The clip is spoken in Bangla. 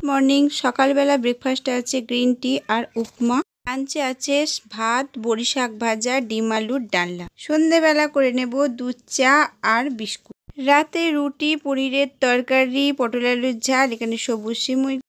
মর্নিং সকালবেলা ব্রেকফাস্টে আছে গ্রিন টি আর উপমা। লাঞ্চে আছে ভাত, বড়ি শাক ভাজা, ডিম আলুর ডালনা। সন্ধেবেলা করে নেব দুধ চা আর বিস্কুট। রাতে রুটি, পনিরের তরকারি, পটল আলুর ঝাল, এখানে সবুজ সিমুই।